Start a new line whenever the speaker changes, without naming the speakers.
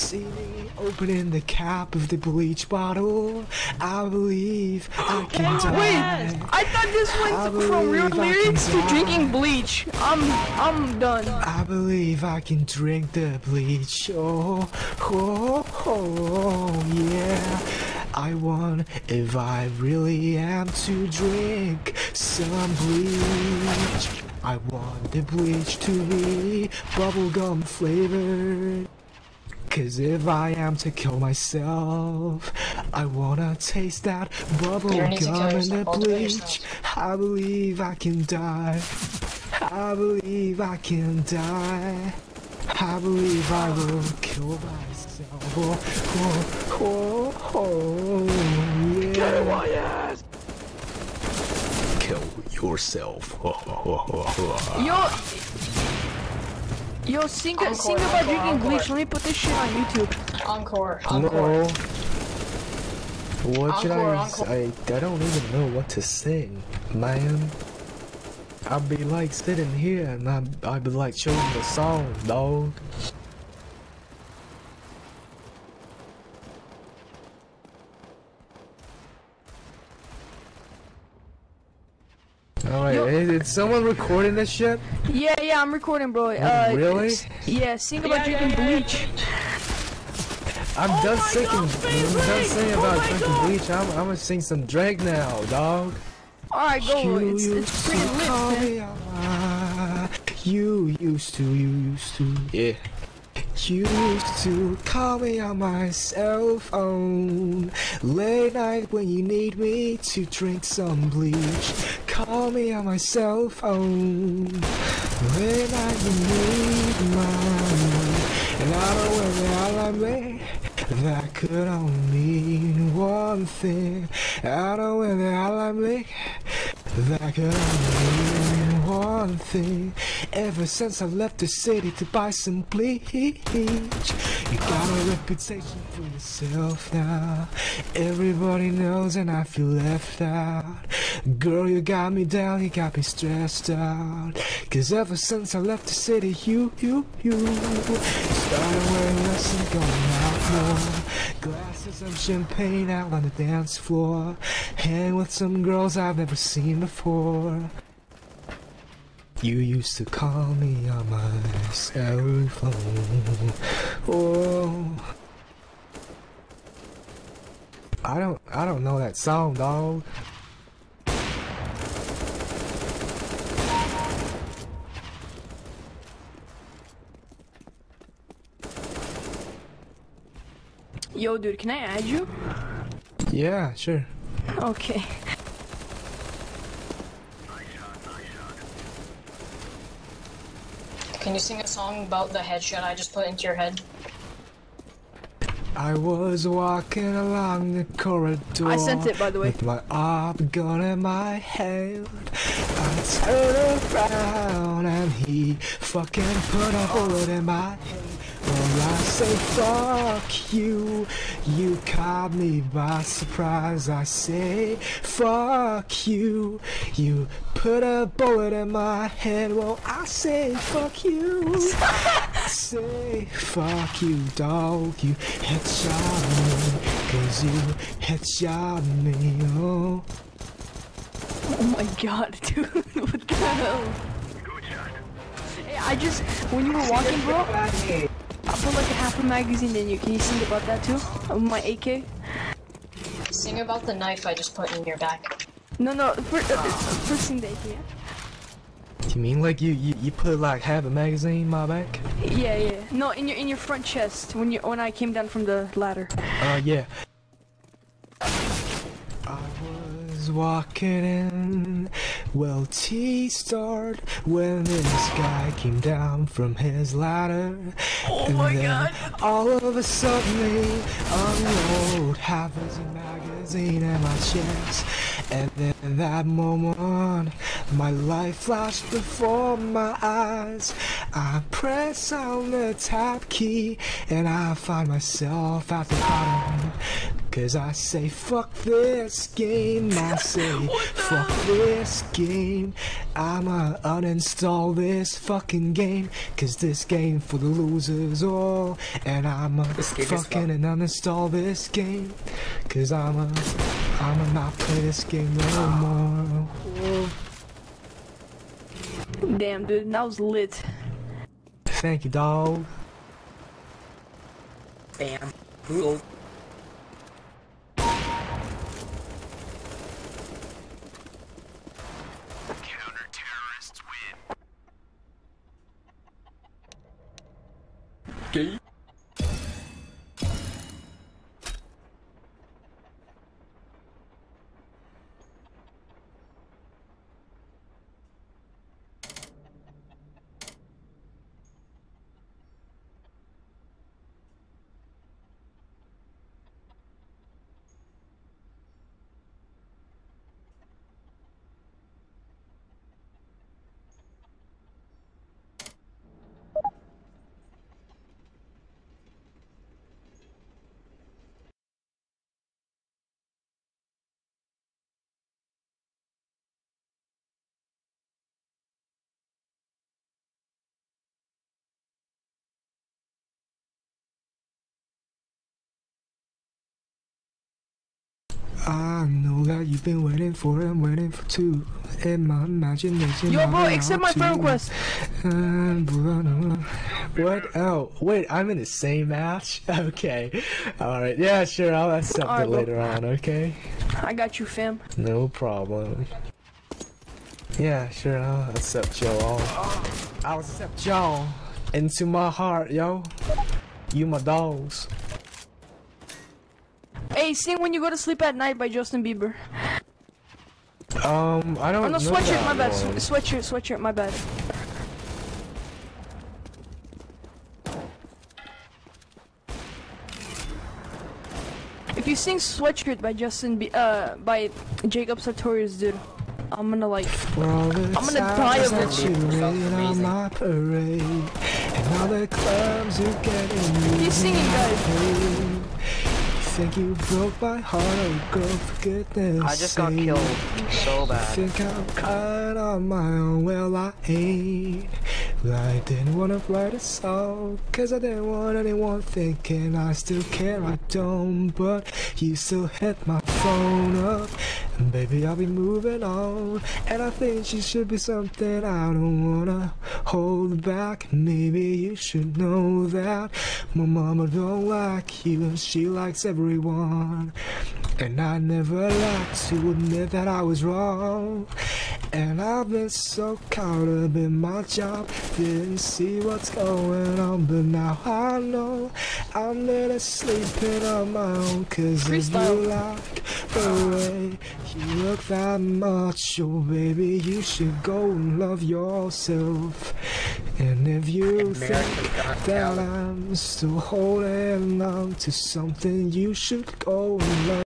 see me opening the cap of the bleach bottle. I believe I can die.
Wait, I thought this went from real lyrics to drinking bleach. I'm done.
I believe I can drink the bleach. Oh, oh, oh, yeah. I wonder if I really am to drink some bleach. I want the bleach to be bubblegum flavored. Cause if I am to kill myself, I wanna taste that bubblegum and the bleach. I believe I can die. I believe I can die. I believe I will kill myself. Oh, oh, oh, oh, yeah.
Get my ass!
Kill yourself.
Yo, sing about drinking bleach. Let me put this shit on YouTube.
Encore.
No. What should I don't even know what to sing, man. I'd be like sitting here and I'd be like showing the song, dog. Alright, is someone recording this shit?
Yeah, I'm recording, bro.
Really?
Yeah, sing about drinking bleach.
I'm done singing about drinking bleach. I'm gonna sing some Drake now, dog.
Alright, go. It's pretty lit, man.
You used to, yeah. You used to call me on my cell phone late night when you need me to drink some bleach. Call me on my cell phone late night when you need mine. And I don't know whether I'm late. That could only mean one thing. I don't know whether I'm late. That could only mean one thing. Ever since I left the city to buy some bleach, you got a reputation for yourself now. Everybody knows and I feel left out. Girl, you got me down, you got me stressed out. Cause ever since I left the city, you started wearing less and going out more. Glasses of champagne out on the dance floor. Hang with some girls I've never seen before. You used to call me on my cell phone. Oh, I don't know that song, dog.
Yo, dude, can I add you?
Yeah, sure.
Okay.
Can you sing a song about the headshot I just put into your head?
I was walking along the corridor.
I sent it, by the way.
With my arm gun in my hand. I turned around and he fucking put a bullet in my head. Well, I say fuck you. You caught me by surprise. I say fuck you. You put a bullet in my head. Well, I say fuck you. I say fuck you, dog. You headshot me. Cause you headshot me, oh.
Oh my god, dude. What the hell? Hey, I just, when you were walking, bro, I put like a half a magazine in you. Can you sing about that too? Of my AK?
Sing about the knife I just put in your back.
No, first sing the AK, yeah?
You mean like you put like half a magazine in my back?
Yeah. No, in your front chest when I came down from the ladder.
Yeah. I was walking in, well, T-started when this guy came down from his ladder.
Oh
and
my
then
god!
All of a sudden he unrolled half his magazine in my chest. And then in that moment, my life flashed before my eyes. I press on the tab key and I find myself at the bottom. Cause I say fuck this game, I say fuck this game. I'ma uninstall this fucking game, cause this game for the losers all. And I'ma fucking uninstall this game, cause I'ma not play this game no more.
Damn, dude, that was lit.
Thank you, dog.
Bam. Cool.
Counter-terrorists win.
Okay.
I know that you've been waiting for and waiting for two. In my imagination.
Yo, bro, accept my friend request.
What? Oh, wait, I'm in the same match? Okay. Alright, yeah, sure, I'll accept it later on, okay?
I got you, fam.
No problem. Yeah, sure, I'll accept y'all. I'll accept y'all into my heart, yo. You my dogs.
Hey, sing When You Go to Sleep at Night by Justin Bieber.
I don't know.
Oh no, Sweatshirt, my bad.
One.
Sweatshirt, my bad. If you sing Sweatshirt by by Jacob Sartorius, dude, I'm gonna like, I'm gonna die of it.
On my parade, and all the clubs you get in.
He's singing, guys.
Think you broke my heart, oh girl, for goodness
I just got killed so bad.
Think I'm crying on my own, well I ain't. Well, I didn't wanna write a song, cause I didn't want anyone thinking I still care, I don't. But you still hit my phone up, and baby I'll be moving on. And I think you should be something I don't wanna hold back. Maybe you should know that my mama don't like you and she likes everyone. And I never like to admit that I was wrong. And I've been so caught up in my job, didn't see what's going on, but now I know I'm better sleeping on my own. Cause if you like the way you look that much, oh baby, you should go and love yourself. And if you think that I'm still holding on to something, you should go and love